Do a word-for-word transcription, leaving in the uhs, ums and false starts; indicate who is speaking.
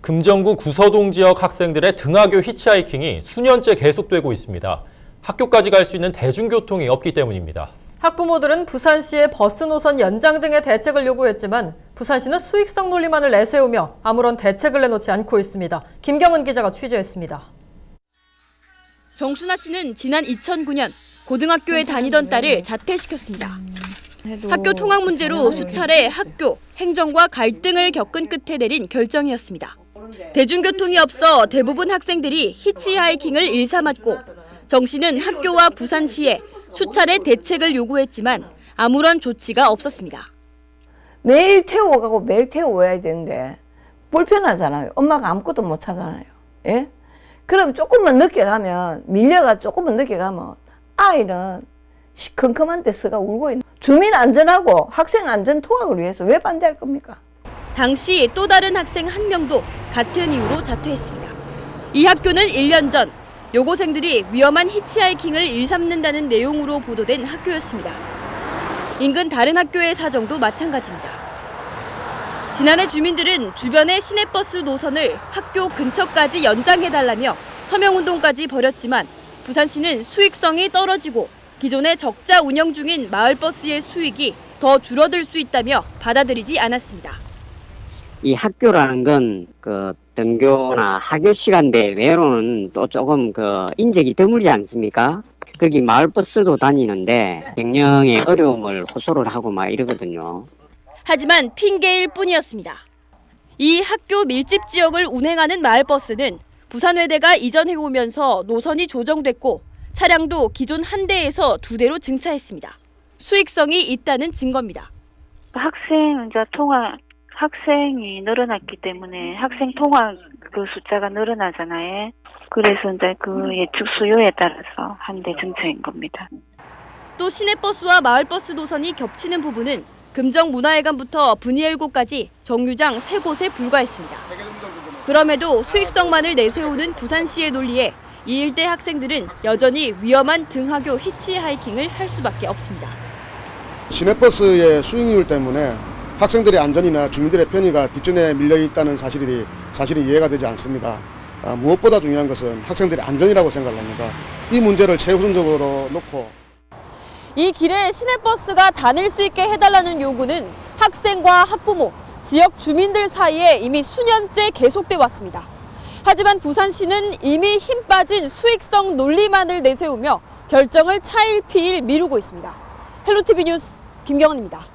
Speaker 1: 금정구 구서동 지역 학생들의 등하교 히치하이킹이 수년째 계속되고 있습니다. 학교까지 갈 수 있는 대중교통이 없기 때문입니다.
Speaker 2: 학부모들은 부산시의 버스 노선 연장 등의 대책을 요구했지만 부산시는 수익성 논리만을 내세우며 아무런 대책을 내놓지 않고 있습니다. 김경은 기자가 취재했습니다.
Speaker 3: 정순아 씨는 지난 이천구 년 고등학교에 다니던 딸을 자퇴시켰습니다. 학교 통학 문제로 수차례 학교, 행정과 갈등을 겪은 끝에 내린 결정이었습니다. 대중교통이 없어 대부분 학생들이 히치하이킹을 일삼았고 정 씨는 학교와 부산시에 수차례 대책을 요구했지만 아무런 조치가 없었습니다.
Speaker 4: 매일 태워가고 매일 태워와야 되는데 불편하잖아요. 엄마가 아무것도 못 하잖아요. 예? 그럼 조금만 늦게 가면, 밀려가 조금만 늦게 가면 아이는 시큼큼한 데서가 울고 있는. 주민 안전하고 학생 안전 통학을 위해서 왜 반대할 겁니까?
Speaker 3: 당시 또 다른 학생 한 명도 같은 이유로 자퇴했습니다. 이 학교는 일 년 전 여고생들이 위험한 히치하이킹을 일삼는다는 내용으로 보도된 학교였습니다. 인근 다른 학교의 사정도 마찬가지입니다. 지난해 주민들은 주변의 시내버스 노선을 학교 근처까지 연장해달라며 서명운동까지 벌였지만 부산시는 수익성이 떨어지고 기존의 적자 운영 중인 마을버스의 수익이 더 줄어들 수 있다며 받아들이지 않았습니다.
Speaker 5: 이 학교라는 건 그 등교나 하교 시간대 외로는 또 조금 그 인적이 드물지 않습니까? 거기 마을버스도 다니는데 경영에 어려움을 호소를 하고 막 이러거든요.
Speaker 3: 하지만 핑계일 뿐이었습니다. 이 학교 밀집 지역을 운행하는 마을버스는 부산외대가 이전해오면서 노선이 조정됐고 차량도 기존 한 대에서 두 대로 증차했습니다. 수익성이 있다는 증거입니다.
Speaker 6: 학생 이제 통학 학생이 늘어났기 때문에 학생 통학 그 숫자가 늘어나잖아요. 그래서 이제 그 예측 수요에 따라서 한 대 증차인 겁니다.
Speaker 3: 또 시내버스와 마을버스 노선이 겹치는 부분은 금정문화회관부터 분이엘고까지 정류장 세 곳에 불과했습니다. 그럼에도 수익성만을 내세우는 부산시의 논리에 이 일대 학생들은 여전히 위험한 등하교 히치하이킹을 할 수밖에 없습니다.
Speaker 7: 시내버스의 수익률 때문에 학생들의 안전이나 주민들의 편의가 뒷전에 밀려 있다는 사실이 사실이 이해가 되지 않습니다. 아, 무엇보다 중요한 것은 학생들의 안전이라고 생각합니다. 이 문제를 최우선적으로 놓고
Speaker 2: 이 길에 시내버스가 다닐 수 있게 해달라는 요구는 학생과 학부모, 지역 주민들 사이에 이미 수년째 계속돼 왔습니다. 하지만 부산시는 이미 힘 빠진 수익성 논리만을 내세우며 결정을 차일피일 미루고 있습니다. 헬로티비 뉴스 김경은입니다.